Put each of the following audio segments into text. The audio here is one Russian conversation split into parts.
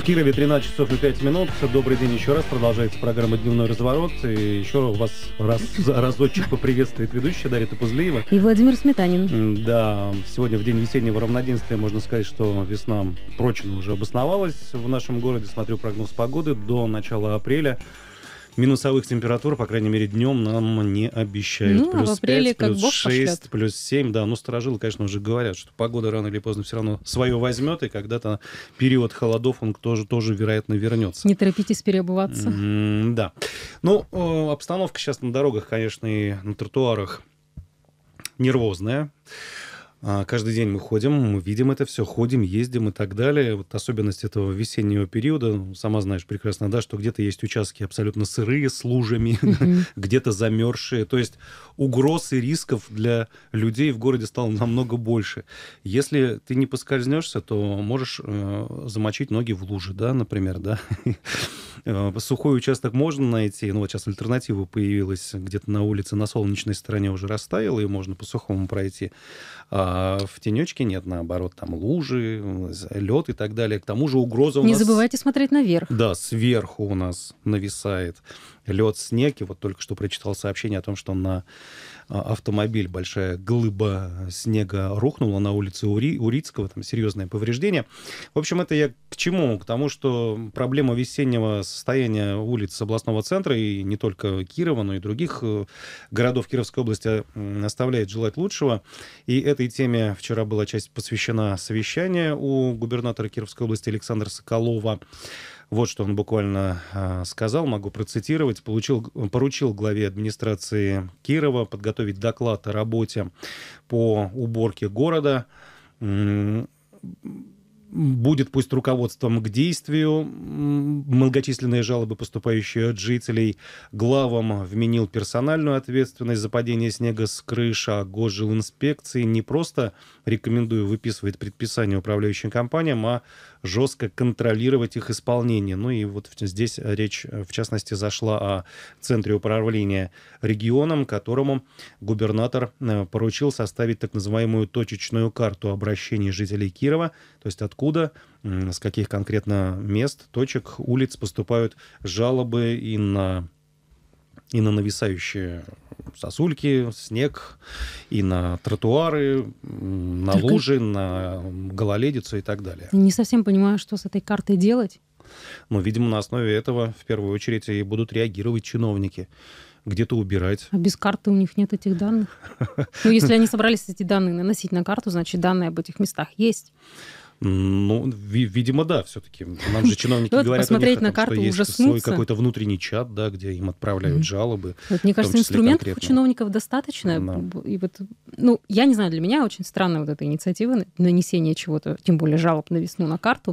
Кирове 13 часов и 5 минут. Добрый день еще раз. Продолжается программа «Дневной разворот». И еще вас разочек поприветствует ведущая Дарья Топузлиева. И Владимир Сметанин. Да, сегодня в день весеннего равноденствия можно сказать, что весна прочно уже обосновалась в нашем городе. Смотрю прогноз погоды до начала апреля. Минусовых температур, по крайней мере, днем нам не обещают. Ну, плюс в апреле 5, как плюс Бог 6, пошлет. плюс 7. Да, ну, старожилы, конечно, уже говорят, что погода рано или поздно все равно свое возьмет, и когда-то период холодов, он тоже вероятно, вернется. Не торопитесь переобуваться. Да. Ну, обстановка сейчас на дорогах, конечно, и на тротуарах нервозная. Каждый день мы ходим, мы видим это все, ходим, ездим и так далее. Вот особенность этого весеннего периода, сама знаешь прекрасно, да, что где-то есть участки абсолютно сырые, с лужами, где-то замерзшие. То есть угроз и рисков для людей в городе стало намного больше. Если ты не поскользнешься, то можешь замочить ноги в луже, да, например, да. Сухой участок можно найти, ну вот сейчас альтернатива появилась где-то на улице, на солнечной стороне уже растаяла, и можно по сухому пройти. А в тенечке нет, наоборот, там лужи, лед и так далее. К тому же угроза у нас... Не забывайте смотреть наверх. Да, сверху у нас нависает лед, снег. И вот только что прочитал сообщение о том, что на автомобиль большая глыба снега рухнула на улице Урицкого, там серьезное повреждение. В общем, это я к чему? К тому, что проблема весеннего состояния улиц областного центра, и не только Кирова, но и других городов Кировской области, оставляет желать лучшего. И этой теме вчера была часть посвящена совещанию у губернатора Кировской области Александра Соколова. Вот что он буквально сказал, могу процитировать. Поручил главе администрации Кирова подготовить доклад о работе по уборке города. Будет пусть руководством к действию. Многочисленные жалобы, поступающие от жителей. Главам вменил персональную ответственность за падение снега с крыш, а госжилинспекции не просто рекомендую выписывать предписания управляющим компаниям, а жестко контролировать их исполнение. Ну и вот здесь речь, в частности, зашла о Центре управления регионом, которому губернатор поручил составить так называемую точечную карту обращений жителей Кирова, то есть откуда, с каких конкретно мест, точек, улиц поступают жалобы и на нависающие сосульки, снег, и на тротуары, на лужи, на гололедицу и так далее. Не совсем понимаю, что с этой картой делать. Но, видимо, на основе этого в первую очередь и будут реагировать чиновники. Где-то убирать. А без карты у них нет этих данных. Ну, если они собрались эти данные наносить на карту, значит, данные об этих местах есть. Ну, видимо, да, все-таки. Нам же чиновники говорят, посмотреть на карту, что есть ужаснуться. свой какой-то внутренний чат, да, где им отправляют жалобы. Вот, мне кажется, инструментов у чиновников достаточно. И вот, ну, я не знаю, для меня очень странная вот эта инициатива нанесения чего-то, тем более жалоб на весну на карту.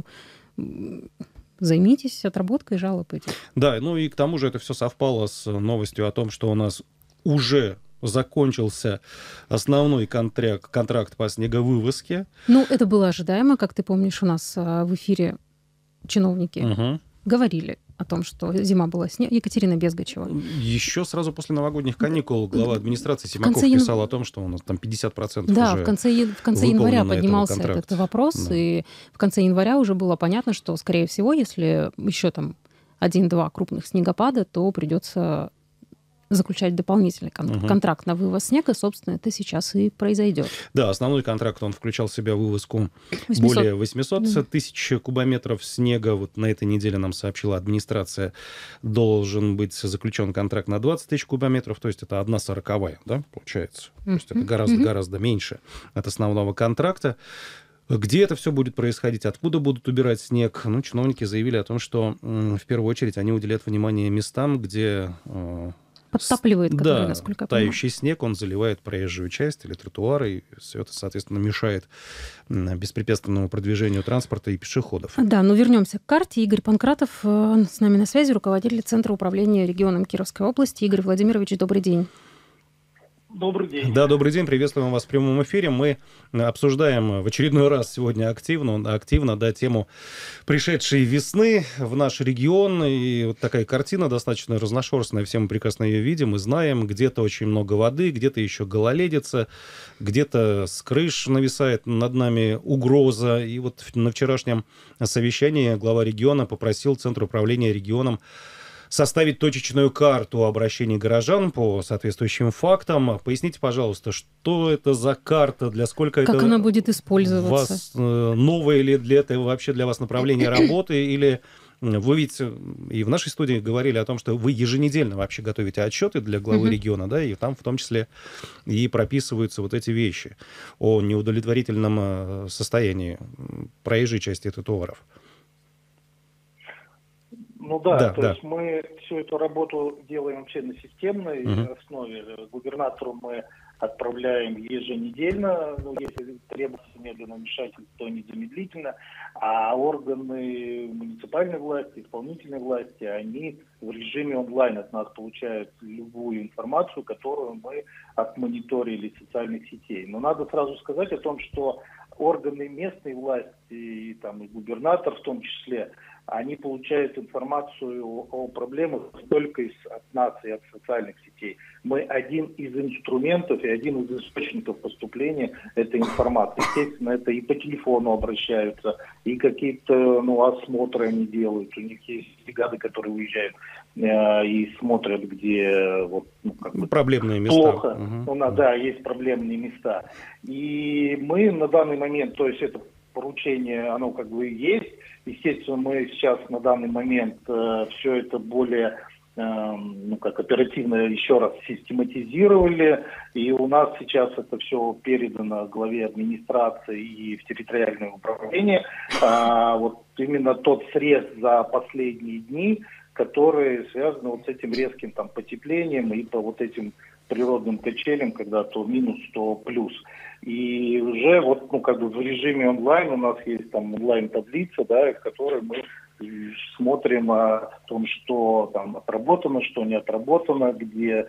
Займитесь отработкой жалоб этих. Да, ну и к тому же это все совпало с новостью о том, что у нас уже закончился основной контракт по снеговывозке. Ну, это было ожидаемо. Как ты помнишь, у нас в эфире чиновники говорили о том, что зима была снег. Екатерина Безгачева. Еще сразу после новогодних каникул глава администрации Симаков писал о том, что у нас там 50% да, уже в конце января поднимался этот вопрос, да. И в конце января уже было понятно, что, скорее всего, если еще там 1-2 крупных снегопада, то придется заключать дополнительный контракт на вывоз снега, собственно, это сейчас и произойдет. Да, основной контракт, он включал в себя вывозку более 800 тысяч кубометров снега. Вот на этой неделе нам сообщила администрация, должен быть заключен контракт на 20 тысяч кубометров, то есть это 1/40, да, получается. То есть это гораздо меньше от основного контракта. Где это все будет происходить, откуда будут убирать снег? Ну, чиновники заявили о том, что в первую очередь они уделяют внимание местам, где... подтапливает, который, да, насколько я понимаю. Тающий снег, он заливает проезжую часть или тротуары, и все это, соответственно, мешает беспрепятственному продвижению транспорта и пешеходов. Да, но вернемся к карте. Игорь Панкратов с нами на связи, руководитель Центра управления регионом Кировской области. Игорь Владимирович, добрый день. Добрый день. Да, добрый день, приветствуем вас в прямом эфире. Мы обсуждаем в очередной раз сегодня активно, да, тему пришедшей весны в наш регион. И вот такая картина достаточно разношерстная, все мы прекрасно ее видим и знаем. Где-то очень много воды, где-то еще гололедица, где-то с крыш нависает над нами угроза. И вот на вчерашнем совещании глава региона попросил Центр управления регионом составить точечную карту обращений горожан по соответствующим фактам. Поясните, пожалуйста, что это за карта, для сколько как это она будет использоваться? Вас, новое ли для этого вообще для вас направление работы, или вы ведь и в нашей студии говорили о том, что вы еженедельно вообще готовите отчеты для главы региона, да, и там в том числе и прописываются вот эти вещи о неудовлетворительном состоянии проезжей части тротуаров. Ну да, то есть мы всю эту работу делаем вообще на системной основе. Губернатору мы отправляем еженедельно, ну, если требуется немедленное вмешательство, то незамедлительно, а органы муниципальной власти, исполнительной власти, они в режиме онлайн от нас получают любую информацию, которую мы отмониторили из социальных сетей. Но надо сразу сказать о том, что органы местной власти, и губернатор в том числе, они получают информацию о проблемах только от нас и от социальных сетей. Мы один из инструментов и один из источников поступления этой информации. Естественно, это и по телефону обращаются, и какие-то осмотры они делают. У них есть бригады, которые уезжают и смотрят, где проблемные места. Плохо. Да, есть проблемные места. И мы на данный момент, то есть это поручение, оно есть. Естественно, мы сейчас на данный момент все это более оперативно еще раз систематизировали, и у нас сейчас это все передано главе администрации и в территориальное управление. Вот именно тот срез за последние дни, который связан с этим резким потеплением и по вот этим природным качелям, когда то минус, то плюс. И уже в режиме онлайн у нас есть онлайн-таблица, да, в которой мы смотрим о том, что отработано, что не отработано, где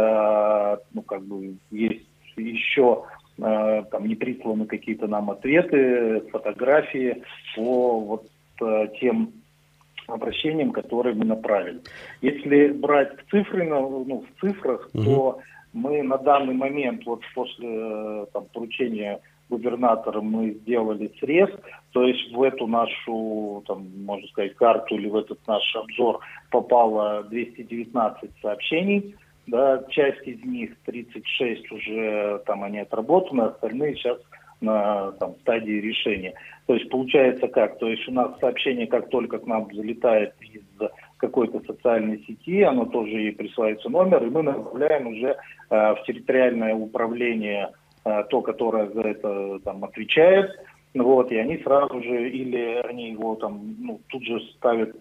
есть еще не присланы какие-то нам ответы, фотографии по тем обращениям, которые мы направили. Если брать цифры, в цифрах, то мы на данный момент, после поручения губернатора, мы сделали срез, то есть в эту нашу, можно сказать, карту или в этот наш обзор попало 219 сообщений, да, часть из них, 36 уже они отработаны, остальные сейчас на стадии решения. То есть получается как? То есть у нас сообщение, как только к нам залетает из какой-то социальной сети, оно тоже ей присылается номер, и мы направляем уже в территориальное управление то, которое за это отвечает, и они сразу же, или они его тут же ставят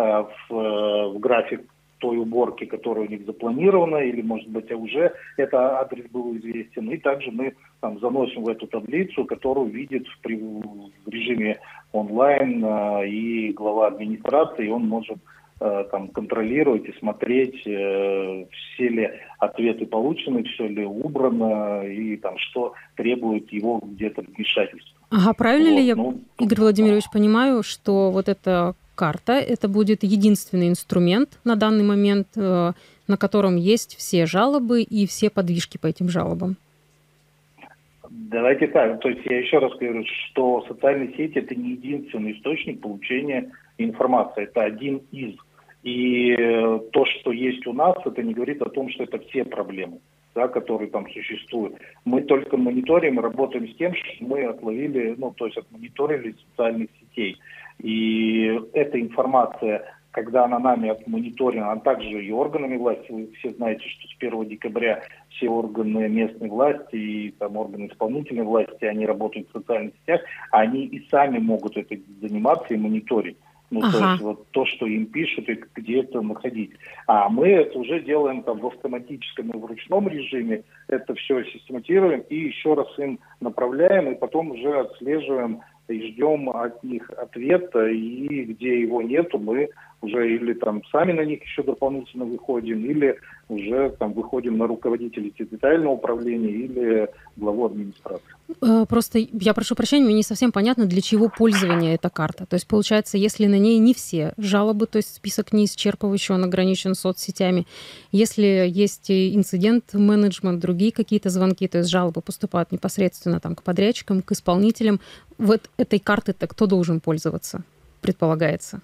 в график той уборки, которая у них запланирована, или, может быть, уже это адрес был известен. И также мы заносим в эту таблицу, которую видит в режиме онлайн и глава администрации, и он может контролировать и смотреть, все ли ответы получены, все ли убрано, и что требует его где-то вмешательства. Ага, правильно ли я, Игорь Владимирович, понимаю, что вот эта карта, это будет единственный инструмент на данный момент, на котором есть все жалобы и все подвижки по этим жалобам? Давайте так. То есть я еще раз говорю, что социальные сети – это не единственный источник получения информации. Это один из. И то, что есть у нас, это не говорит о том, что это все проблемы, да, которые существуют. Мы только мониторим, работаем с тем, что мы отловили, отмониторили социальных сетей. И эта информация, когда она нами отмониторена, а также и органами власти, вы все знаете, что с 1 декабря все органы местной власти и органы исполнительной власти, они работают в социальных сетях, они и сами могут этим заниматься и мониторить. То есть то, что им пишут, и где это находить. А мы это уже делаем в автоматическом и в ручном режиме, это все систематизируем и еще раз им направляем, и потом уже отслеживаем и ждем от них ответа, и где его нету, мы уже или там сами на них еще дополнительно выходим, или уже там выходим на руководителей территориального управления или главу администрации. Просто я прошу прощения, мне не совсем понятно, для чего пользование эта карта. То есть, получается, если на ней не все жалобы, то есть список не исчерпывающий, он ограничен соцсетями, если есть инцидент-менеджмент, другие какие-то звонки, то есть жалобы поступают непосредственно там, к подрядчикам, к исполнителям, вот этой картой-то кто должен пользоваться, предполагается?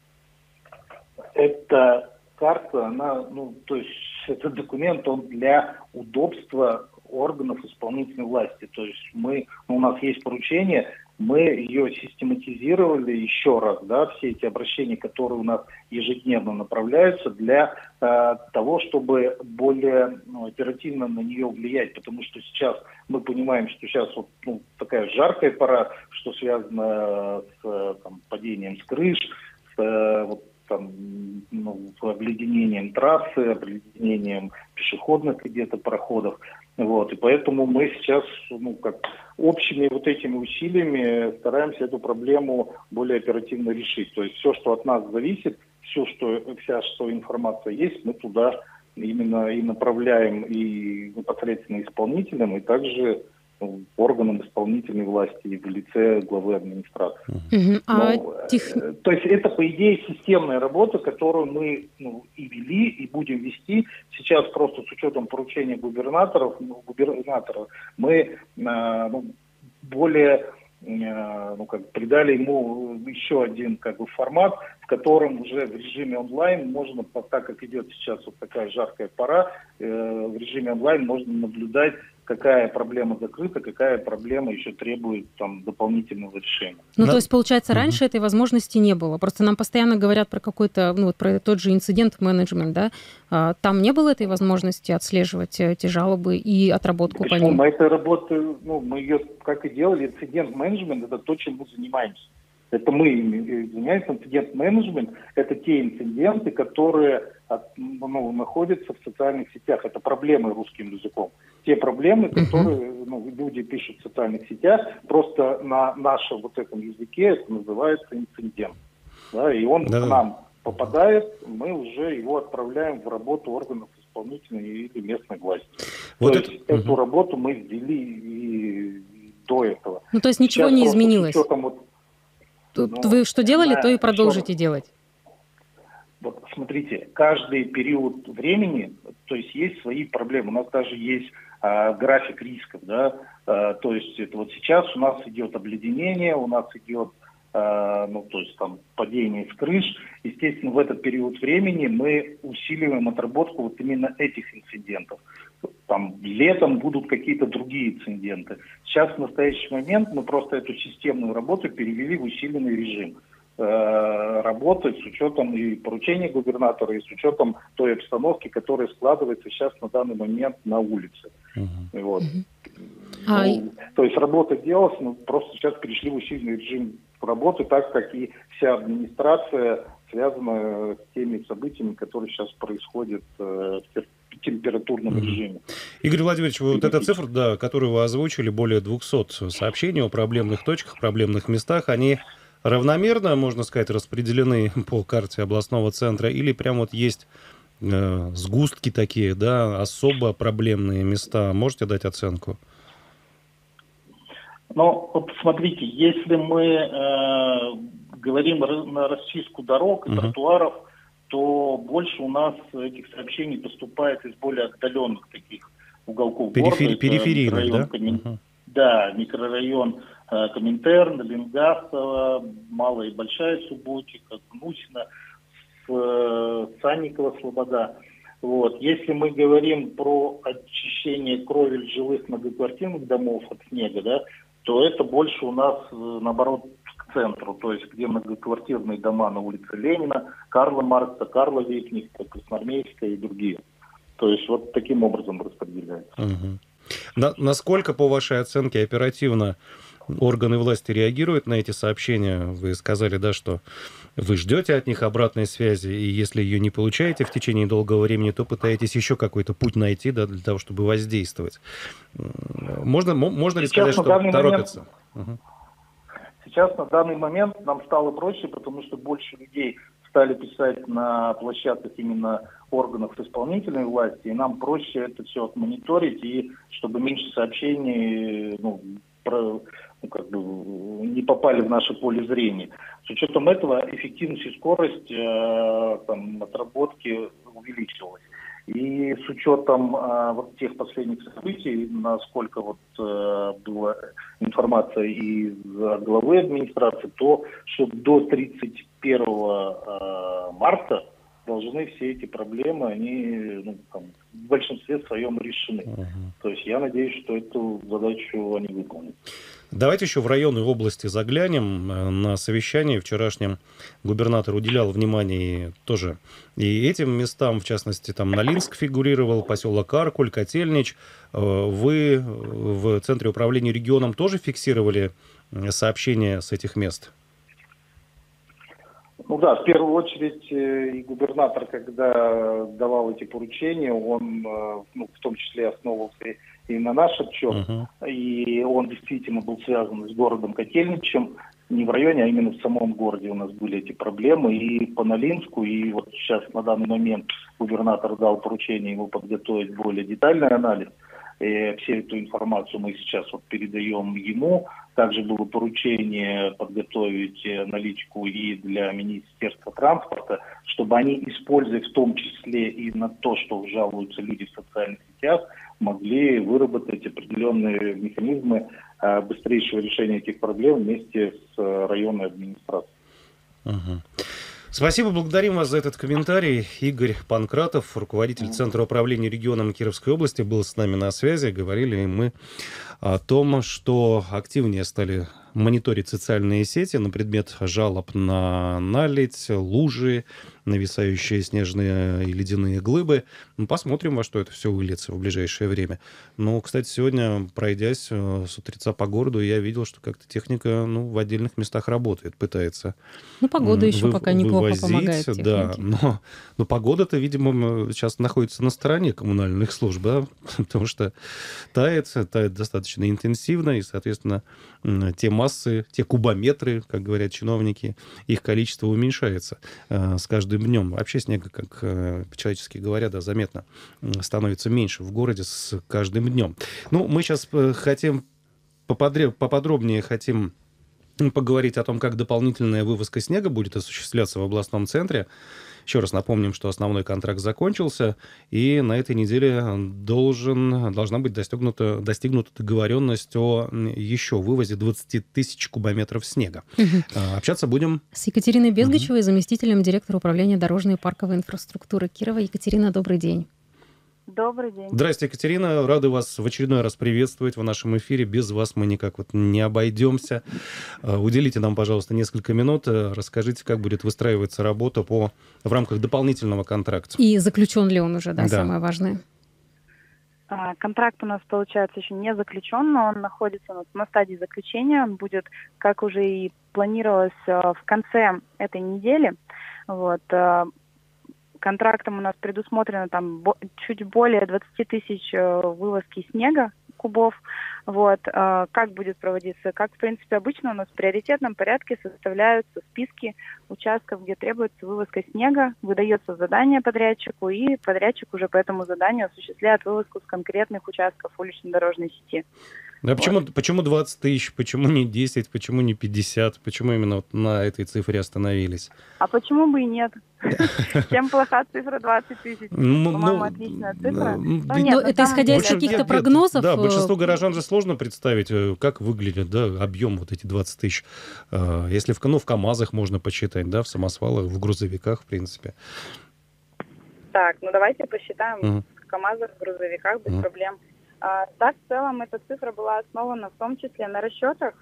Эта карта, она, то есть этот документ, он для удобства органов исполнительной власти. То есть у нас есть поручение, мы ее систематизировали еще раз, да, все эти обращения, которые у нас ежедневно направляются, для того, чтобы более оперативно на нее влиять, потому что сейчас мы понимаем, что сейчас такая жаркая пора, что связано с падением с крыш, с обледенением трассы, обледенением пешеходных где-то проходов. И поэтому мы сейчас общими этими усилиями стараемся эту проблему более оперативно решить. То есть все, что от нас зависит, вся информация есть, мы туда именно и направляем и непосредственно исполнителям, и также органам исполнительной власти в лице главы администрации. То есть это, по идее, системная работа, которую мы и вели, и будем вести. Сейчас просто с учетом поручения губернатора мы более придали ему еще один формат, в котором уже в режиме онлайн можно, так как идет сейчас такая жаркая пора, в режиме онлайн можно наблюдать, какая проблема закрыта, какая проблема еще требует дополнительного решения. То есть, получается, раньше этой возможности не было. Просто нам постоянно говорят про какой-то, про тот же инцидент-менеджмент, да? Там не было этой возможности отслеживать эти жалобы и отработку по ним? Мы этой работы, мы ее как и делали, инцидент-менеджмент, это то, чем мы занимаемся. Это мы занимаемся инцидент-менеджмент, это те инциденты, которые находятся в социальных сетях. Это проблемы русским языком. Те проблемы, которые люди пишут в социальных сетях, просто на нашем этом языке это называется инцидент. Да, и он к нам попадает, мы уже его отправляем в работу органов исполнительной или местной власти. Эту работу мы ввели и до этого. То есть ничего не изменилось? Вы что делали, то и продолжите делать. Смотрите, каждый период времени, то есть есть проблемы. У нас даже есть график рисков, да. То есть это сейчас у нас идет обледенение, у нас идет падение с крыш. Естественно, в этот период времени мы усиливаем отработку именно этих инцидентов. Летом будут какие-то другие инциденты. Сейчас в настоящий момент мы просто эту системную работу перевели в усиленный режим. Работать с учетом и поручения губернатора, и с учетом той обстановки, которая складывается сейчас на данный момент на улице. То есть работа делалась, но просто сейчас перешли в усиленный режим работы, так как и вся администрация связана с теми событиями, которые сейчас происходят в температурном режиме. Игорь Владимирович, эта цифра, которую вы озвучили, более 200 сообщений о проблемных точках, проблемных местах, они равномерно, можно сказать, распределены по карте областного центра или прям есть сгустки такие, особо проблемные места? Можете дать оценку? Смотрите, если мы говорим на расчистку дорог, тротуаров, то больше у нас этих сообщений поступает из более отдаленных таких уголков города. Периферийных, да? Да, микрорайон Коминтерн, Ленгасово, Малая и Большая Субботика, Гнусино, Санникова, Слобода. Если мы говорим про очищение кровель жилых многоквартирных домов от снега, то это больше у нас, наоборот, к центру, то есть где многоквартирные дома на улице Ленина, Карла Маркса, Карла Вейкнихта, Красноармейская и другие. То есть таким образом распределяется. Насколько, по вашей оценке, оперативно органы власти реагируют на эти сообщения? Вы сказали, что вы ждете от них обратной связи, и если ее не получаете в течение долгого времени, то пытаетесь еще какой-то путь найти, для того, чтобы воздействовать. Можно ли сказать, что торопятся? Сейчас на данный момент нам стало проще, потому что больше людей стали писать на площадках именно органов исполнительной власти, и нам проще это все отмониторить, и чтобы меньше сообщений не попали в наше поле зрения. С учетом этого эффективность и скорость отработки увеличилась. И с учетом вот тех последних событий, насколько была информация из главы администрации, то что до 31 марта должны все эти проблемы, они в большинстве своем решены. То есть я надеюсь, что эту задачу они выполнят. Давайте еще в районы области заглянем. На совещании вчерашнем губернатор уделял внимание тоже и этим местам, в частности, там Нолинск фигурировал, поселок Аркуль, Котельнич. Вы в Центре управления регионом тоже фиксировали сообщения с этих мест? Ну да, в первую очередь и губернатор, когда давал эти поручения, он в том числе основывался и на наш отчет, и он действительно был связан с городом Котельничем, не в районе, а именно в самом городе у нас были эти проблемы, и по Нолинску, и вот сейчас на данный момент губернатор дал поручение ему подготовить более детальный анализ. И всю эту информацию мы сейчас передаем ему. Также было поручение подготовить аналитику и для Министерства транспорта, чтобы они, используя в том числе и на то, что жалуются люди в социальных сетях, могли выработать определенные механизмы быстрейшего решения этих проблем вместе с районной администрацией. Спасибо, благодарим вас за этот комментарий. Игорь Панкратов, руководитель Центра управления регионом Кировской области, был с нами на связи. Говорили мы о том, что активнее стали мониторить социальные сети на предмет жалоб на наледь, лужи, нависающие снежные и ледяные глыбы. Посмотрим, во что это все выльется в ближайшее время. Но, кстати, сегодня, пройдясь с утреца по городу, я видел, что как-то техника в отдельных местах работает, пытается погода еще пока неплохо помогает технике. Да, но погода-то, видимо, сейчас находится на стороне коммунальных служб, да? Потому что тает достаточно интенсивно, и, соответственно, те массы, те кубометры, как говорят чиновники, их количество уменьшается с каждым днем. Вообще снега, как по-человечески говоря, заметно становится меньше в городе с каждым днем. Мы сейчас хотим поподробнее поговорить о том, как дополнительная вывозка снега будет осуществляться в областном центре. Еще раз напомним, что основной контракт закончился, и на этой неделе должна быть достигнута договоренность о еще вывозе 20 тысяч кубометров снега. Общаться будем с Екатериной Безгачевой, заместителем директора управления дорожной и парковой инфраструктуры Кирова. Екатерина, добрый день. Добрый день. Здравствуйте, Екатерина. Рады вас в очередной раз приветствовать в нашем эфире. Без вас мы никак не обойдемся. Уделите нам, пожалуйста, несколько минут. Расскажите, как будет выстраиваться работа в рамках дополнительного контракта. И заключен ли он уже, самое важное? Контракт у нас, получается, еще не заключен, но он находится на стадии заключения. Он будет, как уже и планировалось, в конце этой недели. Контрактом у нас предусмотрено чуть более 20 тысяч вывозки снега, кубов. Как будет проводиться? Как, в принципе, обычно у нас в приоритетном порядке составляются списки участков, где требуется вывозка снега, выдается задание подрядчику, и подрядчик уже по этому заданию осуществляет вывозку с конкретных участков улично-дорожной сети. А почему 20 тысяч, почему не 10, почему не 50, почему именно на этой цифре остановились? А почему бы и нет? Чем плоха цифра 20 тысяч? По-моему, отличная цифра. Это исходя из каких-то прогнозов? Да, большинство горожан же сложно представить, как выглядит объем эти 20 тысяч. Если в КАМАЗах можно посчитать, в самосвалах, в грузовиках, в принципе. Так, давайте посчитаем в КАМАЗах, в грузовиках без проблем. Так, в целом, эта цифра была основана в том числе на расчетах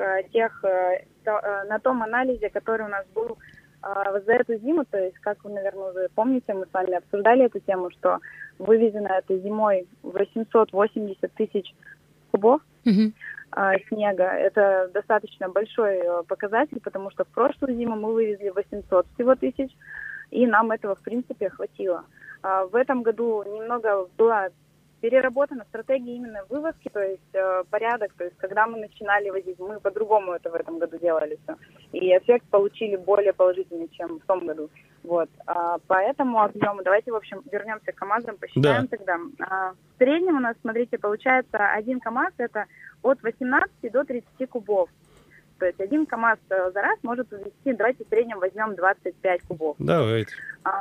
на том анализе, который у нас был за эту зиму. То есть, как вы, наверное, уже помните, мы с вами обсуждали эту тему, что вывезено этой зимой 880 тысяч кубов снега. Это достаточно большой показатель, потому что в прошлую зиму мы вывезли 800 всего тысяч, и нам этого, в принципе, хватило. В этом году немного была переработана стратегия именно вывозки, то есть порядок, то есть когда мы начинали возить, мы по-другому это в этом году делали все, и эффект получили более положительный, чем в том году. Вот, поэтому объему, давайте, в общем, вернемся к КАМАЗам, посчитаем тогда. В среднем у нас, смотрите, получается один КАМАЗ это от 18 до 30 кубов. То есть один КАМАЗ за раз может увезти, давайте в среднем возьмем 25 кубов. Давайте.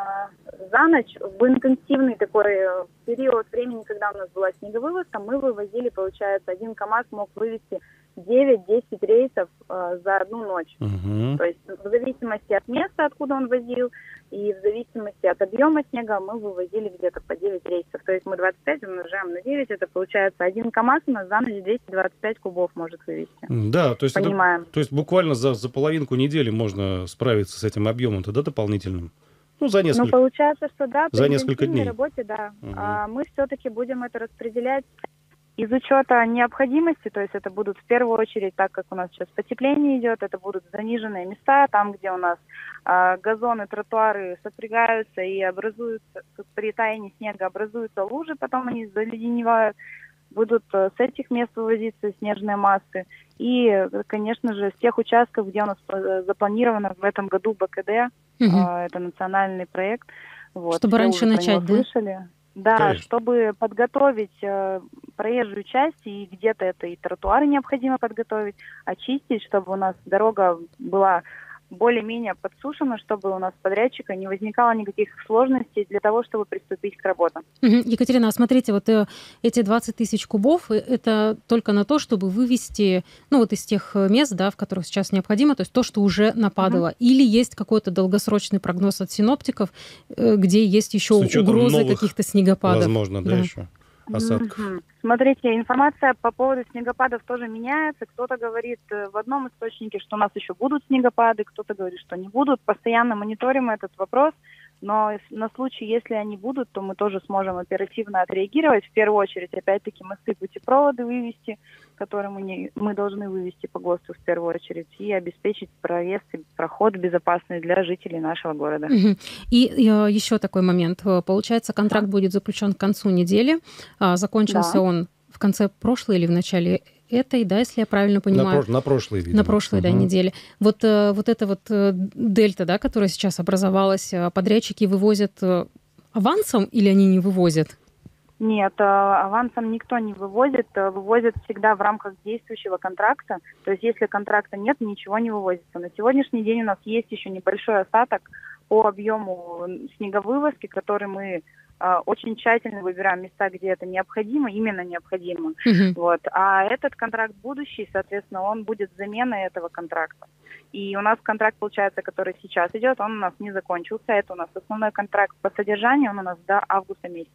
За ночь в интенсивный такой период времени, когда у нас была снеговывозка, мы вывозили, получается, один КАМАЗ мог вывезти 9-10 рейсов за одну ночь. То есть в зависимости от места, откуда он возил, и в зависимости от объема снега мы вывозили где-то по 9 рейсов. То есть мы 25 умножаем на 9, это получается один КАМАЗ у нас за ночь 225 кубов может вывезти. Да, то есть, понимаем. То есть буквально за половинку недели можно справиться с этим объемом-то, да, дополнительным? Ну, за несколько. Ну, получается, что да, за несколько дней. Работе, да. Мы все-таки будем это распределять из учета необходимости, то есть это будут в первую очередь, так как у нас сейчас потепление идет, это будут заниженные места, там, где у нас газоны, тротуары сопрягаются и образуются, при таянии снега образуются лужи, потом они заледеневают, будут с этих мест вывозиться снежные массы. И, конечно же, с тех участков, где у нас запланировано в этом году БКД, это национальный проект. Вот, чтобы раньше начать, да? Слышали. Да, конечно. Чтобы подготовить проезжую часть, и где-то это и тротуары необходимо подготовить, очистить, чтобы у нас дорога была более-менее подсушена, чтобы у нас подрядчика не возникало никаких сложностей для того, чтобы приступить к работам. Екатерина, а смотрите, вот эти 20 тысяч кубов, это только на то, чтобы вывести, ну вот из тех мест, да, в которых сейчас необходимо, то есть то, что уже нападало, или есть какой-то долгосрочный прогноз от синоптиков, где есть еще угрозы каких-то снегопадов? Возможно, да, еще осадков. Смотрите, информация по поводу снегопадов тоже меняется. Кто-то говорит в одном источнике, что у нас еще будут снегопады, кто-то говорит, что не будут. Постоянно мониторим этот вопрос, но на случай, если они будут, то мы тоже сможем оперативно отреагировать. В первую очередь, опять-таки, мосты, путепроводы вывести, которые мы должны вывести по ГОСТу в первую очередь, и обеспечить проезд и проход безопасный для жителей нашего города. И еще такой момент. Получается, контракт будет заключен к концу недели. Закончился он в конце прошлой или в начале этой, да, если я правильно понимаю? На прошлой, видимо. На прошлой, да, неделе. Вот эта вот дельта, да, которая сейчас образовалась, подрядчики вывозят авансом или они не вывозят? Нет, авансом никто не вывозит. Вывозят всегда в рамках действующего контракта. То есть если контракта нет, ничего не вывозится. На сегодняшний день у нас есть еще небольшой остаток по объему снеговывозки, который мы очень тщательно выбираем места, где это необходимо, именно необходимо. Вот. А этот контракт будущий, соответственно, он будет заменой этого контракта. И у нас контракт, получается, который сейчас идет, он у нас не закончился. Это у нас основной контракт по содержанию, он у нас до августа месяца.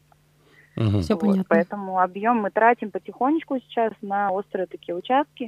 Все понятно. Поэтому объем мы тратим потихонечку сейчас на острые такие участки.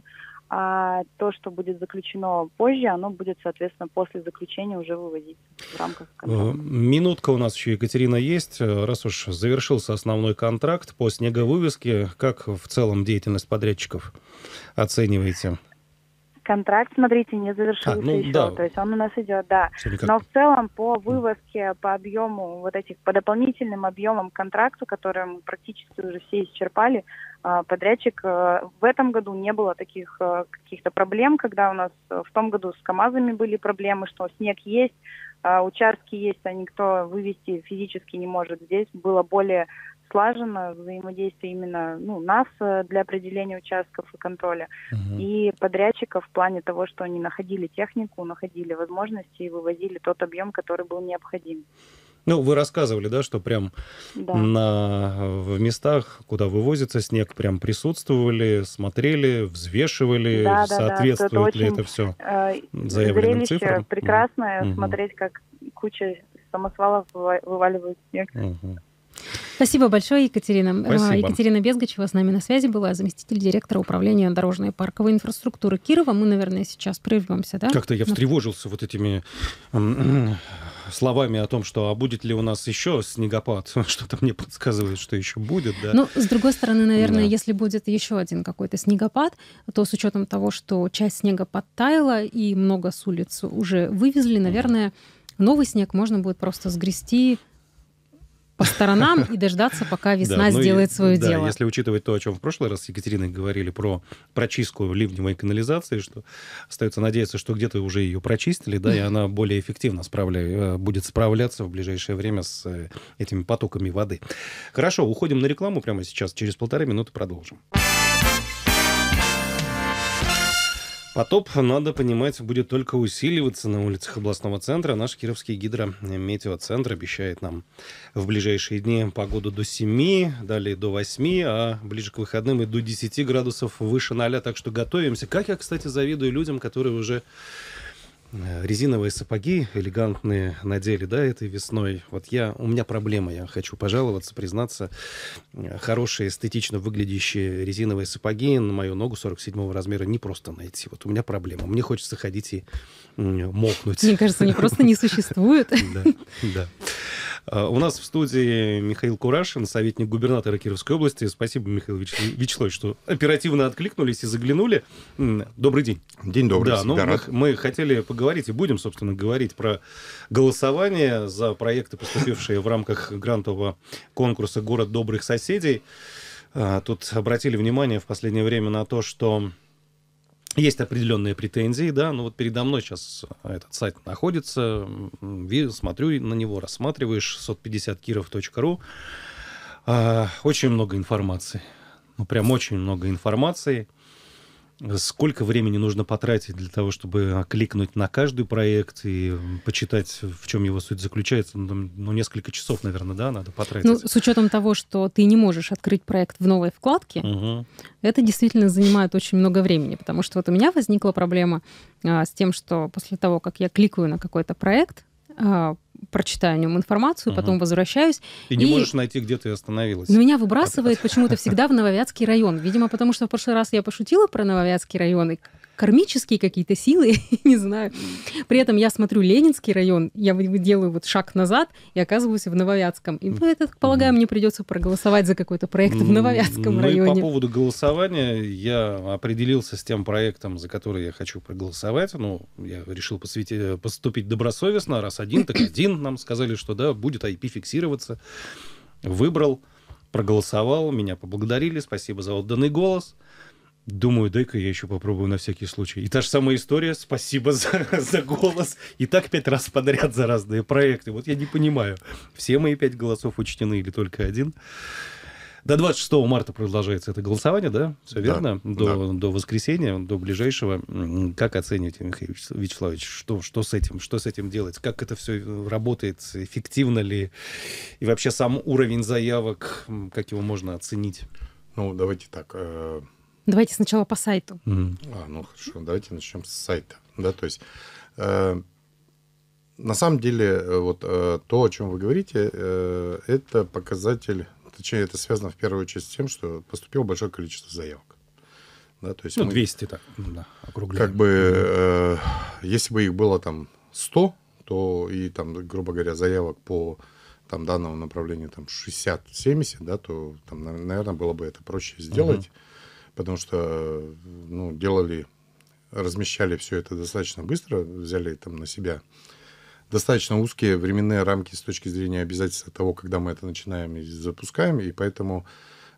А то, что будет заключено позже, оно будет, соответственно, после заключения уже вывозиться в рамках контракта. Минутка у нас еще, Екатерина, есть. Раз уж завершился основной контракт по снеговывозке, как в целом деятельность подрядчиков оцениваете? Контракт, смотрите, не завершился еще. Да. То есть он у нас идет, да. Но в целом по вывозке, по объему вот этих, по дополнительным объемам контракту, которые мы практически уже все исчерпали, подрядчик в этом году не было таких каких-то проблем, когда у нас в том году с КАМАЗами были проблемы, что снег есть, участки есть, а никто вывести физически не может. Здесь было более слажено взаимодействие именно нас для определения участков и контроля, и подрядчиков в плане того, что они находили технику, находили возможности и вывозили тот объем, который был необходим. Ну, вы рассказывали, да, что прям в местах, куда вывозится снег, прям присутствовали, смотрели, взвешивали, соответствует ли это все заявленным цифрам. Зрелище прекрасное, смотреть, как куча самосвалов вываливают снег. Спасибо большое, Екатерина. Спасибо. Екатерина Безгачева с нами на связи была, заместитель директора управления дорожной и парковой инфраструктуры Кирова. Мы, наверное, сейчас прервемся, да? Как-то я встревожился вот этими словами о том, что а будет ли у нас еще снегопад. Что-то мне подсказывает, что еще будет, да. Ну, с другой стороны, наверное, если будет еще один какой-то снегопад, то с учетом того, что часть снега подтаяла и много с улиц уже вывезли, наверное, новый снег можно будет просто сгрести по сторонам и дождаться, пока весна сделает свое дело. Если учитывать то, о чем в прошлый раз с Екатериной говорили, про прочистку ливневой канализации, что остается надеяться, что где-то уже ее прочистили, да, и она более эффективно будет справляться в ближайшее время с этими потоками воды. Хорошо, уходим на рекламу прямо сейчас. Через 1,5 минуты продолжим. Потоп, надо понимать, будет только усиливаться на улицах областного центра. Наш Кировский гидрометеоцентр обещает нам в ближайшие дни погоду до 7, далее до 8, а ближе к выходным и до 10 градусов выше 0. Так что готовимся. Как я, кстати, завидую людям, которые уже резиновые сапоги элегантные надели, да, этой весной. Вот у меня проблема, я хочу пожаловаться, признаться. Хорошие, эстетично выглядящие резиновые сапоги на мою ногу 47-го размера не просто найти. Вот у меня проблема. Мне хочется ходить и мокнуть. Мне кажется, они просто не существуют. Да. У нас в студии Михаил Курашин, советник губернатора Кировской области. Спасибо, Михаил Вячеславович, что оперативно откликнулись и заглянули. Добрый день. День добрый. Да, мы хотели поговорить и будем, собственно, говорить про голосование за проекты, поступившие в рамках грантового конкурса «Город добрых соседей». Тут обратили внимание в последнее время на то, что есть определенные претензии, да, но вот передо мной сейчас этот сайт находится, смотрю на него, рассматриваешь, sot50kirov.ru, очень много информации, прям очень много информации. Сколько времени нужно потратить для того, чтобы кликнуть на каждый проект и почитать, в чем его суть заключается? Несколько часов, наверное, да, надо потратить. С учетом того, что ты не можешь открыть проект в новой вкладке, это действительно занимает очень много времени, потому что вот у меня возникла проблема с тем, что после того, как я кликаю на какой-то проект, прочитаю о нем информацию, потом возвращаюсь. И не можешь найти, где ты остановилась. Но меня выбрасывает почему-то всегда в Нововятский район. Видимо, потому что в прошлый раз я пошутила про Нововятский район, и кармические какие-то силы, не знаю. При этом я смотрю Ленинский район, я делаю вот шаг назад и оказываюсь в Нововятском. И, полагаю, мне придется проголосовать за какой-то проект в Нововятском районе. И по поводу голосования я определился с тем проектом, за который я хочу проголосовать. Я решил поступить добросовестно. Раз один, так один. Нам сказали, что да, будет IP фиксироваться. Выбрал, проголосовал, меня поблагодарили. Спасибо за отданный голос. Думаю, дай-ка я еще попробую на всякий случай. И та же самая история. Спасибо за голос. И так 5 раз подряд за разные проекты. Вот я не понимаю, все мои 5 голосов учтены или только один. До 26 марта продолжается это голосование, да? Все верно? До воскресенья, до ближайшего. Как оцениваете, Михаил Вячеславович, что с этим делать? Как это все работает? Эффективно ли? И вообще сам уровень заявок, как его можно оценить? Давайте так... Давайте сначала по сайту. Хорошо, давайте начнем с сайта. Да, то есть, на самом деле, то, о чем вы говорите, это показатель, точнее, это связано в первую очередь с тем, что поступило большое количество заявок. Да, то есть 200 так, округляем. Если бы их было 100, то и грубо говоря, заявок по данному направлению 60-70, да, то наверное, было бы это проще сделать. Потому что размещали все это достаточно быстро, взяли на себя достаточно узкие временные рамки с точки зрения обязательства того, когда мы это начинаем и запускаем, и поэтому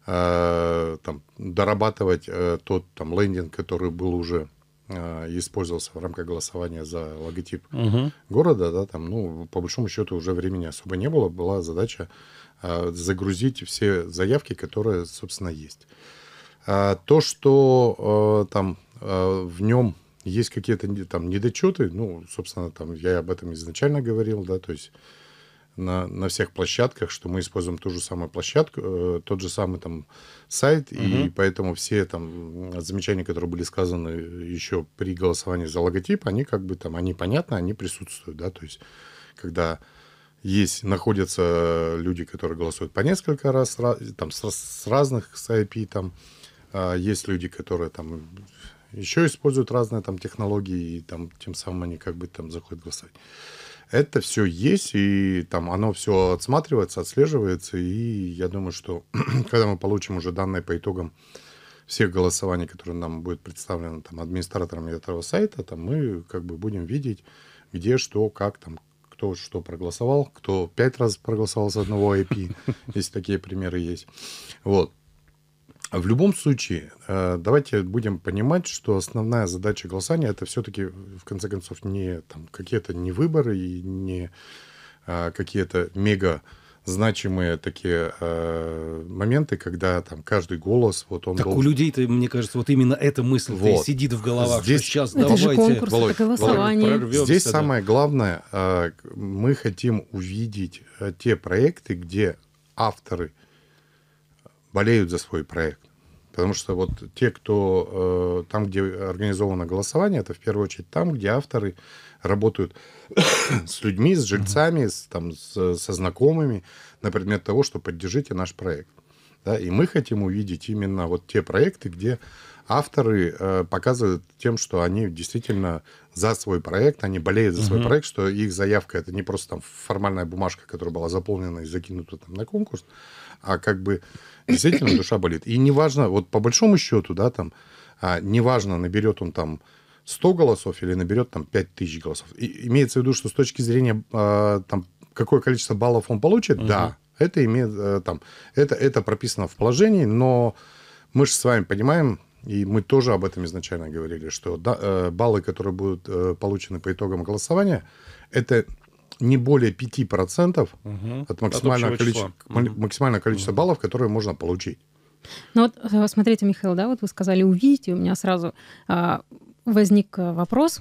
дорабатывать тот лендинг, который был уже использовался в рамках голосования за логотип города, да, по большому счету уже времени особо не было, была задача загрузить все заявки, которые, собственно, есть. То, что в нем есть какие-то недочеты, собственно, я об этом изначально говорил, да, то есть на всех площадках, что мы используем ту же самую площадку, тот же самый сайт, и поэтому все замечания, которые были сказаны еще при голосовании за логотип, они они понятны, они присутствуют, да, то есть когда находятся люди, которые голосуют по несколько раз, с разных IP, есть люди, которые еще используют разные технологии, и тем самым они заходят голосовать. Это все есть, и оно все отсматривается, отслеживается, и я думаю, что когда мы получим уже данные по итогам всех голосований, которые нам будет представлено администраторами этого сайта, мы будем видеть, где, что, как, кто что проголосовал, кто 5 раз проголосовал с одного IP, если такие примеры есть. Вот. В любом случае, давайте будем понимать, что основная задача голосования — это все-таки, в конце концов, не там, какие-то не выборы и не какие-то мега значимые такие моменты, когда там каждый голос, вот он так должен... у людей-то, мне кажется, вот именно эта мысль вот сидит в головах, здесь... что сейчас это давайте... же конкурс, Володь, это голосование. Володь, здесь самое главное, мы хотим увидеть те проекты, где авторы болеют за свой проект. Потому что вот те, кто там, где организовано голосование, это в первую очередь там, где авторы работают с людьми, с жильцами, со знакомыми на предмет того, что поддержите наш проект. Да? И мы хотим увидеть именно вот те проекты, где авторы показывают тем, что они действительно за свой проект, они болеют за свой проект, что их заявка — это не просто там формальная бумажка, которая была заполнена и закинута там на конкурс, а как бы действительно душа болит. И неважно, вот по большому счету, да, там, неважно, наберет он там 100 голосов или наберет там 5000 голосов. И имеется в виду, что с точки зрения там, какое количество баллов он получит, да, это имеет там, это прописано в положении, но мы же с вами понимаем, и мы тоже об этом изначально говорили, что баллы, которые будут получены по итогам голосования, это не более 5% от максимального количества баллов, которые можно получить. Ну вот, смотрите, Михаил, да, вот вы сказали увидеть, и у меня сразу возник вопрос.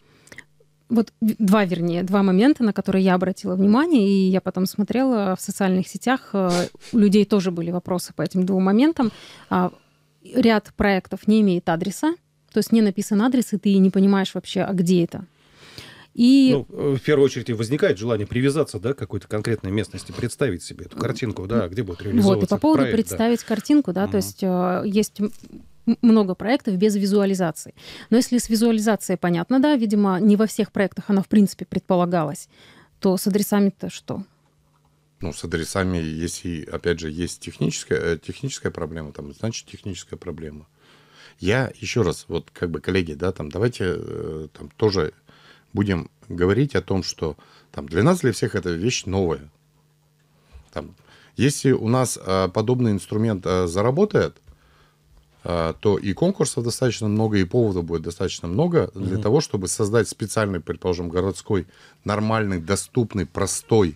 Вот два момента, на которые я обратила внимание, и я потом смотрела в социальных сетях, у людей тоже были вопросы по этим двум моментам. Ряд проектов не имеет адреса, то есть не написан адрес, и ты не понимаешь вообще, а где это. И... Ну, в первую очередь возникает желание привязаться, да, к какой-то конкретной местности, представить себе эту картинку, да, где будет реализовываться вот, и по поводу проект, представить картинку, да, то есть есть много проектов без визуализации. Но если с визуализацией понятно, да, видимо, не во всех проектах она, в принципе, предполагалась, то с адресами-то что? Ну, с адресами, если, опять же, есть техническая проблема, там, значит, техническая проблема. Я еще раз, вот как бы, коллеги, да, там, давайте там тоже будем говорить о том, что там, для нас, для всех эта вещь новая. Там, если у нас подобный инструмент заработает, то и конкурсов достаточно много, и поводов будет достаточно много для того, чтобы создать специальный, предположим, городской, нормальный, доступный, простую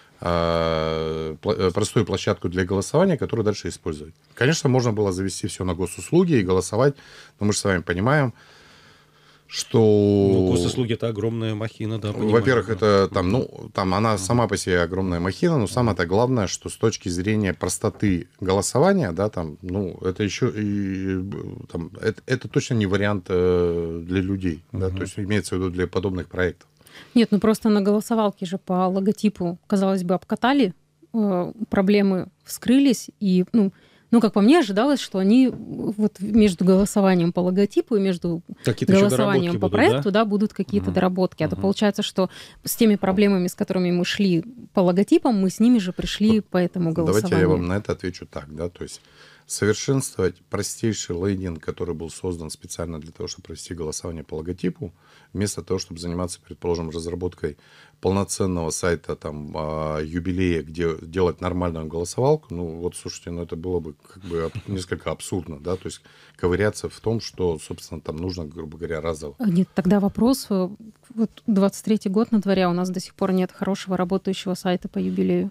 площадку для голосования, которую дальше использовать. Конечно, можно было завести все на госуслуги и голосовать, но мы же с вами понимаем, что... Ну, госуслуги — это огромная махина, да, понимаю. Во-первых, это там, ну, там она сама по себе огромная махина, но самое-то главное, что с точки зрения простоты голосования, да, там, ну, это еще и там, это точно не вариант для людей, да, то есть имеется в виду для подобных проектов. Нет, ну просто на голосовалке же по логотипу, казалось бы, обкатали, проблемы вскрылись, и, ну, как по мне, ожидалось, что они вот между голосованием по логотипу и между голосованием по проекту, да, будут какие-то доработки. А то получается, что с теми проблемами, с которыми мы шли по логотипам, мы с ними же пришли по этому голосованию. Давайте я вам на это отвечу так, да, то есть совершенствовать простейший лендинг, который был создан специально для того, чтобы провести голосование по логотипу, вместо того, чтобы заниматься, предположим, разработкой полноценного сайта там юбилея, где делать нормальную голосовалку, ну вот, слушайте, ну это было бы как бы несколько абсурдно, да, то есть ковыряться в том, что, собственно, там нужно, грубо говоря, разово. Нет, тогда вопрос, вот 23-й год на дворе, у нас до сих пор нет хорошего работающего сайта по юбилею.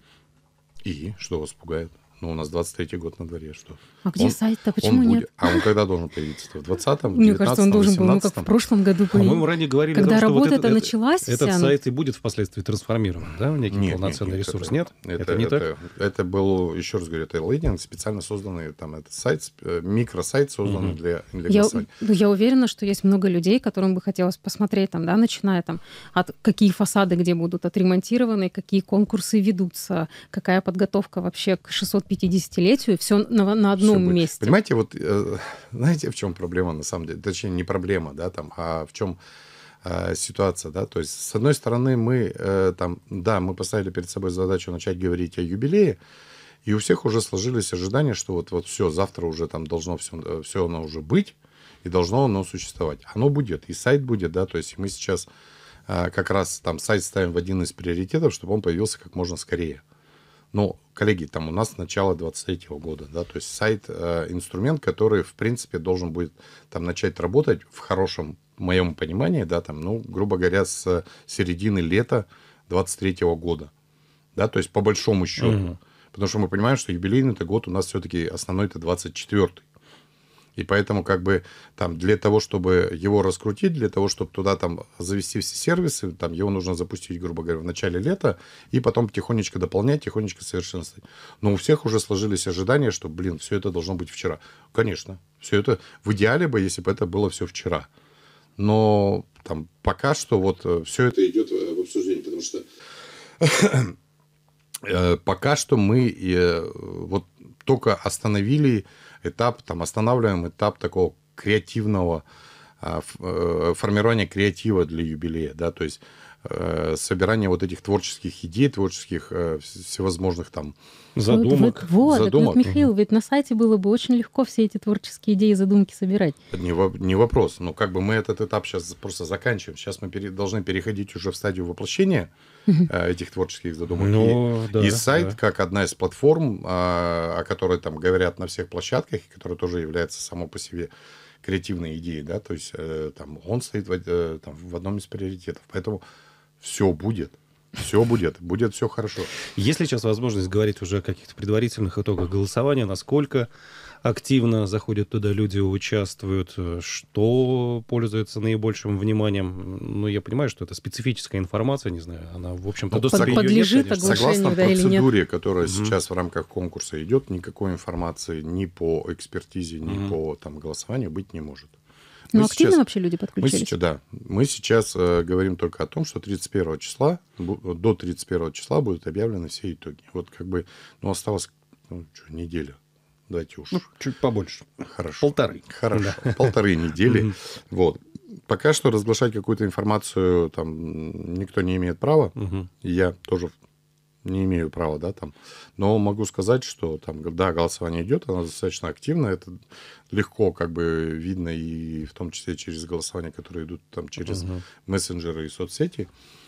И что вас пугает? Ну, у нас 23-й год на дворе, что? А где сайт-то? Почему нет? А он когда должен появиться-то? В 20-м, 19-м, Мне кажется, он должен был, ну, как в прошлом году появиться. По-моему, ранее говорили, когда что работа вот началась, этот сайт и будет впоследствии трансформирован, да, в некий полноценный ресурс. Нет? Это не так? Это был, еще раз говорю, это лендинг, специально созданный, там, это сайт, микросайт, созданный для голосования. Я уверена, что есть много людей, которым бы хотелось посмотреть, там, да, начиная там, от какие фасады где будут отремонтированы, какие конкурсы ведутся, какая подготовка вообще к 650-летию, все на одном месте. Понимаете, вот знаете, в чем проблема на самом деле? Точнее, не проблема, да, там, а в чем ситуация, да? То есть, с одной стороны, мы там, да, мы поставили перед собой задачу начать говорить о юбилее, и у всех уже сложились ожидания, что вот все, завтра уже там должно все оно уже быть, и должно оно существовать. Оно будет, и сайт будет, да, то есть мы сейчас как раз там сайт ставим в один из приоритетов, чтобы он появился как можно скорее. Но, коллеги, там у нас начало 2023 года, да, то есть сайт инструмент, который, в принципе, должен будет там начать работать в хорошем моем понимании, да, там, ну, грубо говоря, с середины лета 2023 года, да, то есть по большому счету, потому что мы понимаем, что юбилейный-то год у нас все-таки основной-то 24-й. И поэтому как бы там для того, чтобы его раскрутить, для того, чтобы туда там завести все сервисы, там его нужно запустить, грубо говоря, в начале лета, и потом тихонечко дополнять, тихонечко совершенствовать. Но у всех уже сложились ожидания, что, блин, все это должно быть вчера. Конечно, все это в идеале бы, если бы это было все вчера. Но там пока что вот все это идет в обсуждении, потому что пока что мы вот только остановили этап, там, останавливаем этап такого креативного формирования креатива для юбилея, да, то есть собирание вот этих творческих идей, творческих всевозможных там задумок. Вот, Михаил, ведь на сайте было бы очень легко все эти творческие идеи и задумки собирать. Не вопрос. Но как бы мы этот этап сейчас просто заканчиваем. Сейчас мы должны переходить уже в стадию воплощения этих творческих задумок. И сайт, как одна из платформ, о которой там говорят на всех площадках, и которая тоже является само по себе креативной идеей, да, то есть там он стоит в одном из приоритетов. Поэтому все будет. Все будет все хорошо. Есть ли сейчас возможность говорить уже о каких-то предварительных итогах голосования? Насколько активно заходят туда люди, участвуют? Что пользуется наибольшим вниманием? Ну, я понимаю, что это специфическая информация, не знаю, она, в общем-то, подлежит оглашению, согласно да, процедуре, которая сейчас в рамках конкурса идет, никакой информации ни по экспертизе, ни по там, голосованию быть не может. Но активно вообще люди подключились? Мы сейчас говорим только о том, что 31 числа, до 31 числа будут объявлены все итоги. Вот как бы, осталось неделя. Давайте уж. Чуть побольше. Хорошо. Полторы. Хорошо. Полторы недели. Вот. Пока что разглашать какую-то информацию там никто не имеет права. Я тоже не имею права, да, там. Но могу сказать, что там, да, голосование идет, оно достаточно активно, это легко как бы видно и в том числе через голосование, которые идут там через мессенджеры и соцсети.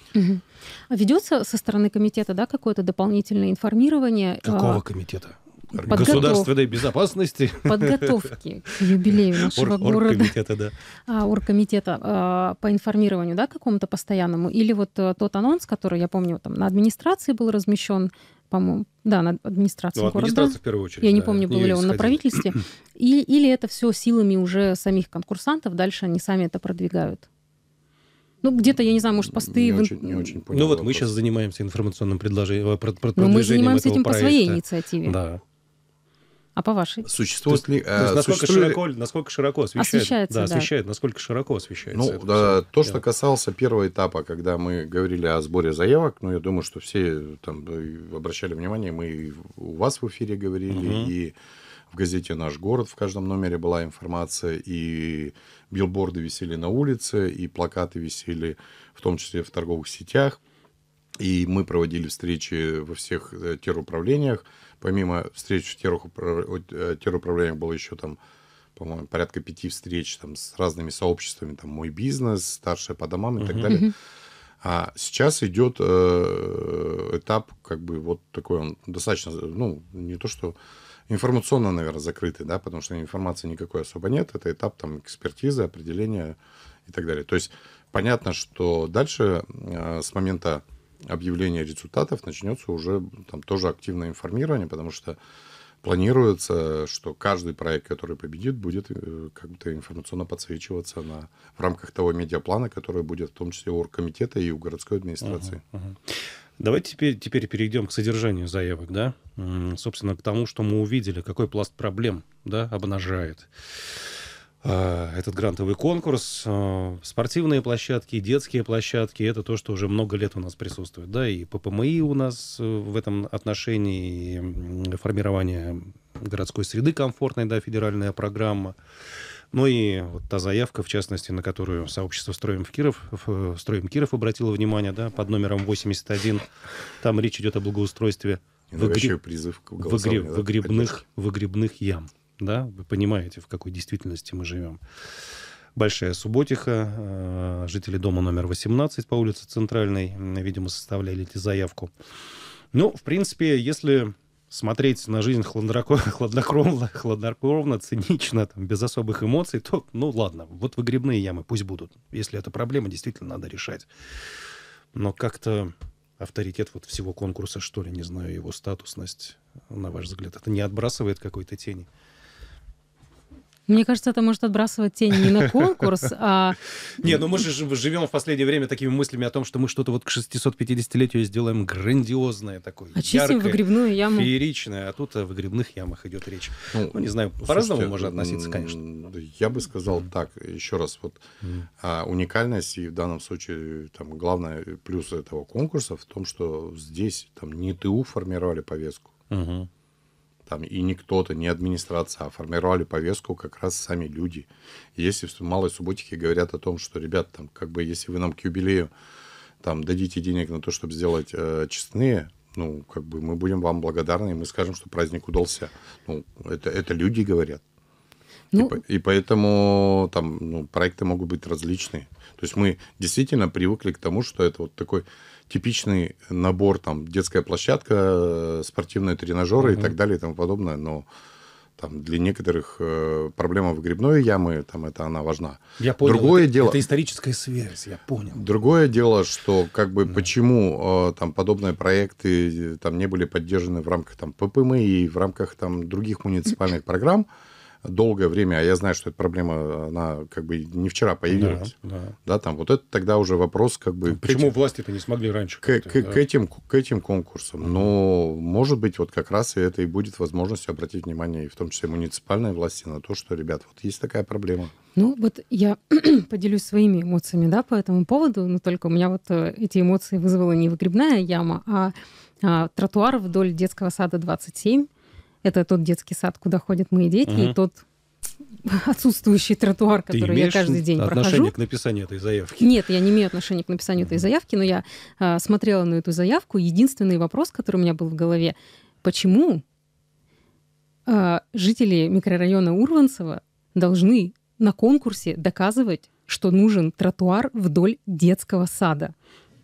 А ведется со стороны комитета, да, какое-то дополнительное информирование? Какого комитета? Государственной безопасности. Подготовки к юбилею нашего города. Оргкомитета, да. Оргкомитета по информированию, да, какому-то постоянному? Или вот тот анонс, который, я помню, там на администрации был размещен, по-моему, да, на администрации города. Администрация в первую очередь. Я не помню, был ли он на правительстве. Или это все силами уже самих конкурсантов, дальше они сами это продвигают? Ну, где-то, я не знаю, может, посты... Не очень понял. Ну, вот мы сейчас занимаемся информационным продвижением Но мы занимаемся этим по своей инициативе. Да. А по вашей? Существует ли... насколько широко освещается? Да, освещает, насколько широко освещается. Ну, да, то, что касался первого этапа, когда мы говорили о сборе заявок, я думаю, что все там обращали внимание, мы у вас в эфире говорили, и в газете «Наш город» в каждом номере была информация, и билборды висели на улице, и плакаты висели, в том числе в торговых сетях. И мы проводили встречи во всех теруправлениях. Помимо встреч в теруправлениях было еще там, по-моему, порядка 5 встреч там, с разными сообществами, там «Мой бизнес», «Старшие по домам» и так далее. А сейчас идет этап, как бы вот такой, он достаточно, не то что информационно, наверное, закрытый, да, потому что информации никакой особо нет. Это этап там экспертизы, определения и так далее. То есть понятно, что дальше с момента объявления результатов начнется уже там тоже активное информирование, потому что планируется, что каждый проект, который победит, будет как-то информационно подсвечиваться в рамках того медиаплана, который будет в том числе у оргкомитета и у городской администрации. Давайте теперь перейдем к содержанию заявок, да? Собственно, к тому, что мы увидели, какой пласт проблем, да, обнажает этот грантовый конкурс. Спортивные площадки, детские площадки — это то, что уже много лет у нас присутствует, да, и ППМИ у нас в этом отношении, и формирование городской среды комфортной, да, федеральная программа. Ну и вот та заявка, в частности, на которую сообщество «Строим Киров» обратило внимание, да, под номером 81. Там речь идет о благоустройстве призыв к выгребных ям. Да? Вы понимаете, в какой действительности мы живем. Большая Субботиха. Жители дома номер 18 по улице Центральной, видимо, составляли эти заявку. Ну, в принципе, если смотреть на жизнь хладнокровно, цинично, там, без особых эмоций, то, ну, ладно, вот выгребные ямы пусть будут. Если это проблема, действительно надо решать. Но как-то авторитет вот всего конкурса, что ли, не знаю, его статусность, на ваш взгляд, это не отбрасывает какой-то тени? Мне кажется, это может отбрасывать тень не на конкурс, а... Не, ну мы же живем в последнее время такими мыслями о том, что мы что-то вот к 650-летию сделаем грандиозное такое, очистим выгребную яму. Фееричное, а тут о выгребных ямах идет речь. Ну, не знаю, по-разному можно относиться, конечно. Я бы сказал так, еще раз, вот уникальность и в данном случае там главный плюс этого конкурса в том, что здесь там не ТУ формировали повестку, там, и не кто-то, не администрация, а формировали повестку как раз сами люди. И если в Малой Субботике говорят о том, что, ребят, там, как бы, если вы нам к юбилею там, дадите денег на то, чтобы сделать честные, ну, как бы, мы будем вам благодарны, и мы скажем, что праздник удался. Ну, это люди говорят. Ну... И поэтому там, ну, проекты могут быть различные. То есть мы действительно привыкли к тому, что это вот такой типичный набор, там, детская площадка, спортивные тренажеры и так далее и тому подобное, но там для некоторых проблема выгребной ямы, там, это она важна. Я понял, другое дело, это историческая связь, я понял. Другое дело, что как бы почему там подобные проекты там не были поддержаны в рамках там ППМ и в рамках там других муниципальных программ долгое время, а я знаю, что эта проблема, она как бы не вчера появилась. Да, там вот это тогда уже вопрос как бы... Почему власти-то не смогли раньше? К этим конкурсам. Но, может быть, вот как раз и это и будет возможностью обратить внимание, и в том числе муниципальной власти, на то, что, ребят, вот есть такая проблема. Ну, вот я поделюсь своими эмоциями, да, по этому поводу, но только у меня вот эти эмоции вызвала не выгребная яма, а тротуар вдоль детского сада 27. Это тот детский сад, куда ходят мои дети, и тот отсутствующий тротуар, который я каждый день прохожу. Ты имеешь отношение к написанию этой заявки? Нет, я не имею отношения к написанию этой заявки, но я смотрела на эту заявку. Единственный вопрос, который у меня был в голове, почему жители микрорайона Урванцево должны на конкурсе доказывать, что нужен тротуар вдоль детского сада?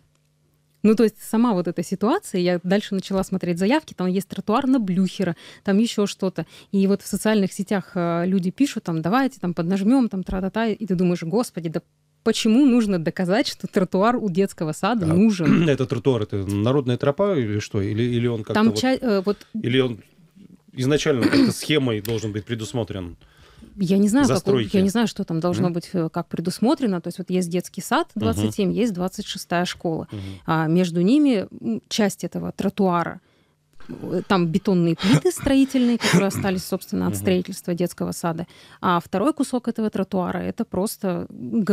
Ну, то есть сама вот эта ситуация, я дальше начала смотреть заявки, там есть тротуар на Блюхера, там еще что-то. И вот в социальных сетях люди пишут, там, давайте, там, поднажмем, там, тра-та-та, и ты думаешь, господи, да почему нужно доказать, что тротуар у детского сада нужен? Это тротуар, это народная тропа или что? Или он как-то вот... Или он изначально как-то схемой должен быть предусмотрен? Я не знаю, я не знаю, что там должно быть, как предусмотрено. То есть вот есть детский сад 27, есть 26-я школа. А между ними часть этого тротуара, там бетонные плиты строительные, которые остались, собственно, от строительства детского сада. А второй кусок этого тротуара — это просто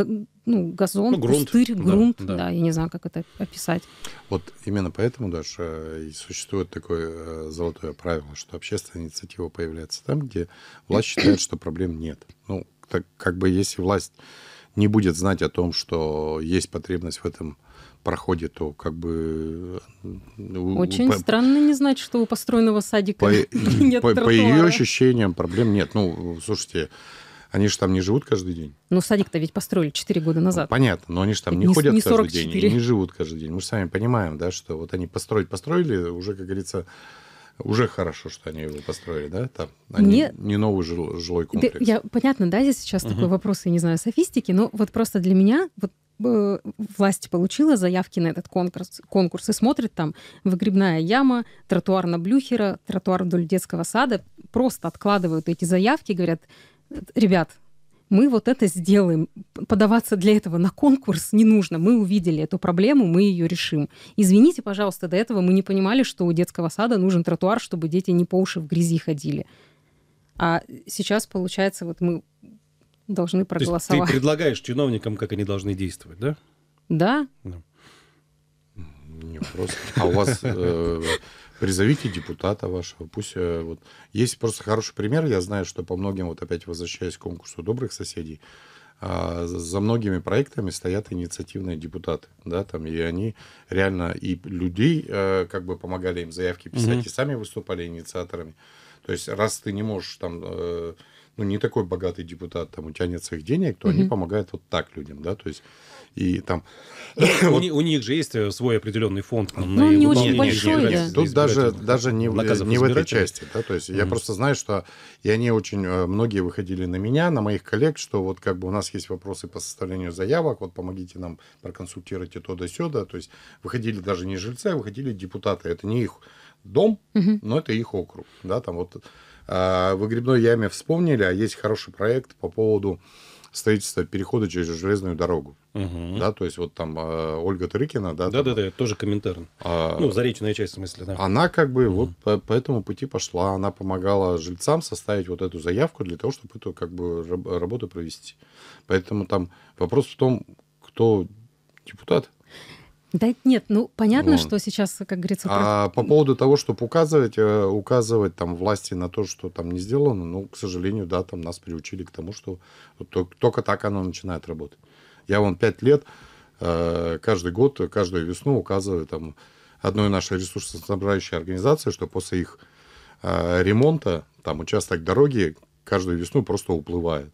газон, пустырь, грунт. Да, я не знаю, как это описать. Вот именно поэтому даже и существует такое золотое правило, что общественная инициатива появляется там, где власть считает, что проблем нет. Ну, так, как бы если власть не будет знать о том, что есть потребность в этом проходе, то как бы... Очень странно не знать, что у построенного садика нет тротуара. По ее ощущениям проблем нет. Ну, слушайте, они же там не живут каждый день. Ну, садик-то ведь построили 4 года назад. Понятно, но они же там не ходят каждый день и не живут каждый день. Мы же сами понимаем, да, что вот они построили, уже, как говорится, уже хорошо, что они его построили, да? Там, они не новый жилой комплекс. Понятно, да, здесь сейчас такой вопрос, я не знаю, софистики, но вот просто для меня... Вот власть получила заявки на этот конкурс и смотрит там выгребная яма, тротуар на Блюхера, тротуар вдоль детского сада, просто откладывают эти заявки, говорят, ребят, мы вот это сделаем, подаваться для этого на конкурс не нужно, мы увидели эту проблему, мы ее решим. Извините, пожалуйста, до этого мы не понимали, что у детского сада нужен тротуар, чтобы дети не по уши в грязи ходили. А сейчас, получается, вот мы должны проголосовать. То есть ты предлагаешь чиновникам, как они должны действовать, да? Да. Не просто. А у вас призовите депутата вашего. Пусть вот есть просто хороший пример. Я знаю, что по многим, вот опять возвращаясь к конкурсу добрых соседей, за многими проектами стоят инициативные депутаты, да, там, и они реально и людей как бы помогали им заявки писать, и сами выступали инициаторами. То есть, раз ты не можешь там, не такой богатый депутат, там, у тебя нет своих денег, то они помогают вот так людям, да, то есть, и там... У них же есть свой определенный фонд. Ну, не очень большой, да. Тут даже не в этой части, да, то есть, я просто знаю, что и они очень, многие выходили на меня, на моих коллег, что вот как бы у нас есть вопросы по составлению заявок, вот помогите нам, проконсультируйте то да сё, то есть, выходили даже не жильцы, а выходили депутаты, это не их дом, но это их округ, да, там вот в Выгребной яме вспомнили, а есть хороший проект по поводу строительства перехода через железную дорогу. Да, то есть вот там Ольга Тырыкина, да. Да, тоже Коминтерн. Заречная часть, в смысле, да. Она как бы вот по этому пути пошла, она помогала жильцам составить вот эту заявку для того, чтобы эту как бы работу провести. Поэтому там вопрос в том, кто депутат. Да нет, понятно, что сейчас, как говорится... А по поводу того, чтобы указывать там власти на то, что там не сделано, к сожалению, да, там нас приучили к тому, что только так оно начинает работать. Я 5 лет каждый год, каждую весну указываю там одной нашей ресурсоснабжающей организации, что после их ремонта там участок дороги каждую весну просто уплывает.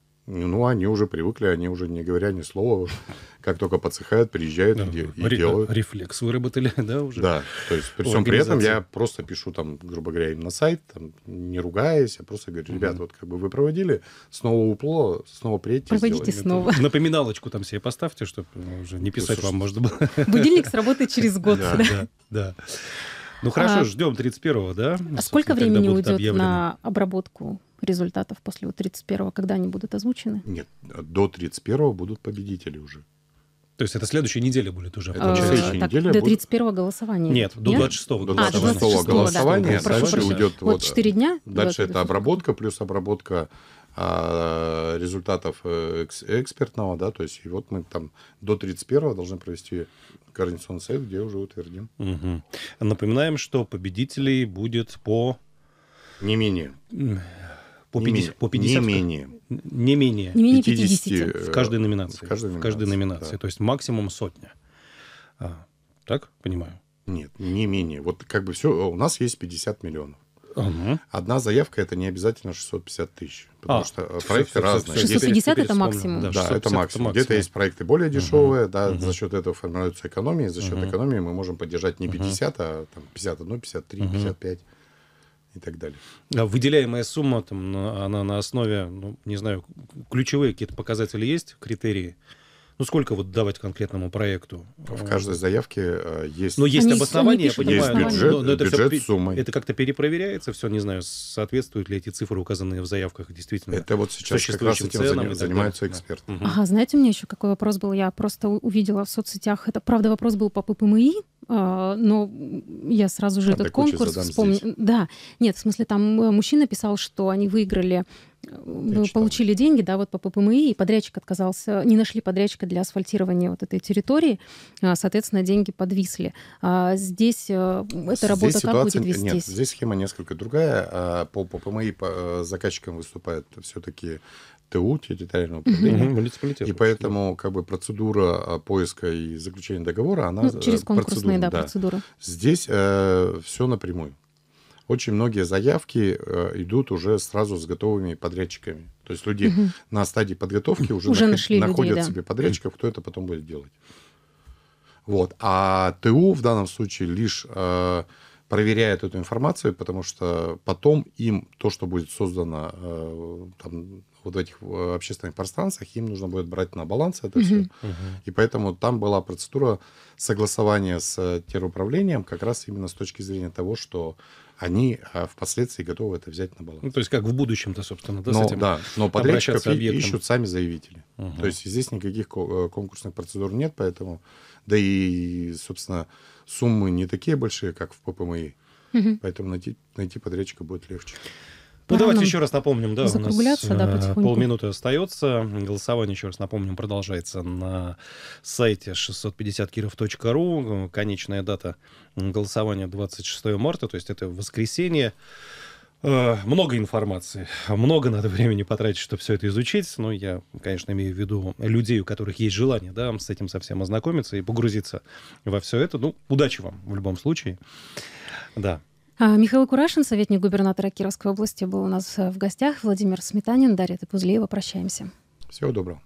Они уже привыкли, они уже не говоря ни слова, как только подсыхают, приезжают и делают. Рефлекс выработали, да, уже? Да, то есть при всем при этом я просто пишу там, грубо говоря, им на сайт, там, не ругаясь, я просто говорю, ребят, вот как бы вы проводили, снова уплыло, снова приедьте. Проводите снова. Напоминалочку там себе поставьте, чтобы уже не писать вам можно было. Будильник сработает через год. Да. Хорошо, ждем 31-го, да? А сколько времени уйдет на обработку результатов после 31-го, когда они будут озвучены? Нет, до 31-го будут победители уже. То есть это следующая неделя будет уже? Это следующая неделя до 31-го голосования? Нет, до 26-го голосования. До 26-го голосования. Да. Дальше уйдет... 4 дня? Дальше это обработка, плюс обработка результатов экспертного, да, то есть и вот мы там до 31-го должны провести координационный совет, где уже утвердим. Напоминаем, что победителей будет по... Не менее. По 50? Не менее. Не менее 50 в каждой номинации. В каждой номинации. Да. То есть максимум 100. Так? Понимаю? Нет, не менее. Вот как бы все, у нас есть 50 миллионов. Одна заявка — это не обязательно 650 тысяч, потому что проекты разные. 650 — это максимум. Да, это максимум. Где-то есть проекты более дешевые, да, за счет этого формируются экономии, за счет экономии мы можем поддержать не 50, а там 51, 53, 55 и так далее. Выделяемая сумма, там, она на основе, не знаю, ключевые какие-то показатели есть, критерии? Сколько вот давать конкретному проекту? В каждой заявке есть... есть обоснование, я понимаю. Есть бюджет с суммой. Это как-то перепроверяется все, не знаю, соответствуют ли эти цифры, указанные в заявках, действительно это вот сейчас как раз этим занимаются эксперты. Знаете, у меня еще какой вопрос был? Я просто увидела в соцсетях, это, правда, вопрос был по ППМИ, но я сразу же этот конкурс вспомнила. Да, нет, в смысле, там мужчина писал, что они выиграли, получили деньги, да, вот по ППМИ, и подрядчик отказался, не нашли подрядчика для асфальтирования вот этой территории, соответственно, деньги подвисли. Здесь эта работа как будет вестись? Нет, здесь схема несколько другая. По ППМИ заказчиком выступает все-таки ТУ, территориальное управление. И поэтому как бы процедура поиска и заключения договора, она... через конкурсные, процедуры. Здесь все напрямую. Очень многие заявки идут уже сразу с готовыми подрядчиками. То есть люди на стадии подготовки уже находят себе подрядчиков, кто это потом будет делать. Вот. А ТУ в данном случае лишь проверяет эту информацию, потому что потом им то, что будет создано там, вот в этих общественных пространствах, им нужно будет брать на баланс это все. И поэтому там была процедура согласования с теруправлением как раз именно с точки зрения того, что они впоследствии готовы это взять на баланс. То есть как в будущем-то, собственно, да, но подрядчиков ищут сами заявители. То есть здесь никаких конкурсных процедур нет, поэтому, да и, собственно, суммы не такие большие, как в ППМИ, поэтому найти подрядчика будет легче. Давайте еще раз напомним, да, у нас полминуты остается. Голосование, еще раз напомним, продолжается на сайте 650kirov.ru. Конечная дата голосования 26 марта, то есть это воскресенье. Много информации, много надо времени потратить, чтобы все это изучить. Но я, конечно, имею в виду людей, у которых есть желание, да, с этим совсем ознакомиться и погрузиться во все это. Удачи вам в любом случае. Да. Михаил Курашин, советник губернатора Кировской области, был у нас в гостях. Владимир Сметанин, Дарья Топузлиева. Прощаемся. Всего доброго.